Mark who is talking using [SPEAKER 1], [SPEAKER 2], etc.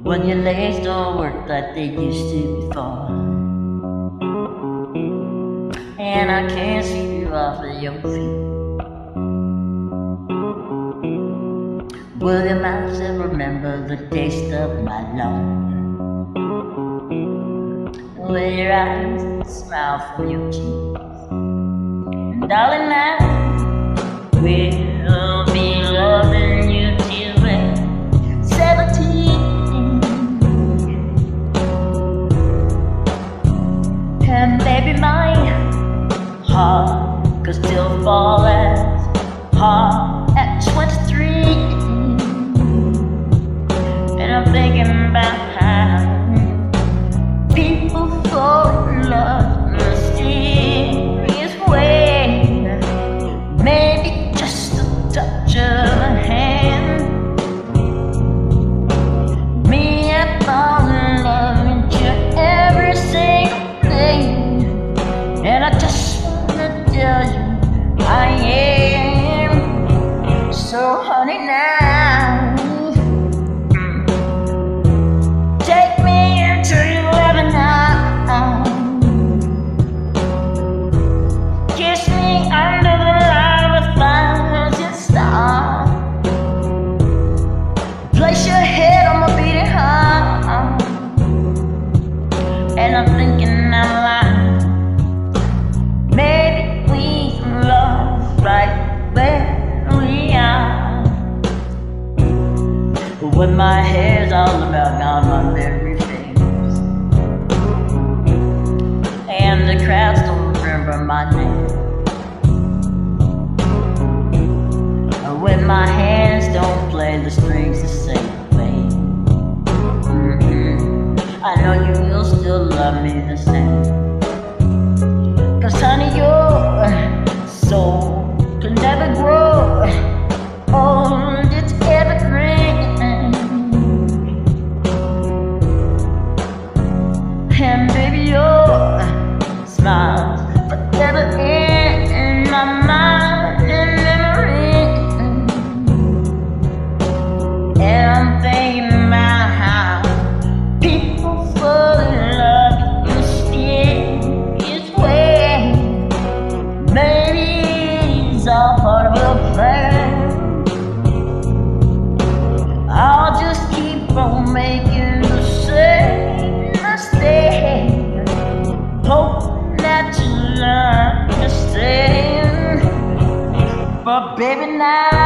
[SPEAKER 1] when your legs don't work like they used to before, and I can't see you off of your feet. Will your mouth still remember the taste of my love? Will your eyes smile from your cheeks? And darling, I will be loving you till we're 17. And baby, my heart could still fall as hard at 23. And I'm thinking about how people fall in love in mysterious ways. Maybe just a touch of a hand. Me, I fall in love with you every single day, and I just wanna tell you I am. So honey, now take me into your loving arms. Kiss me under the light of a thousand stars. Place your head on my beating heart, and I'm thinking out loud, maybe we can love right where we are. When my hair's all about gone, my very face, and the crowds don't remember my name. When my hands don't play the strings the same way, I know you will still love me the same. 'Cause honey, your soul can never grow old, it's evergreen. And baby, your smile's forever in my mind and memory. And I'm thinking about how people fall in love in mysterious ways. Maybe it's all part of a plan. I'll just keep on making the same mistake, hope that you'll understand. But baby, now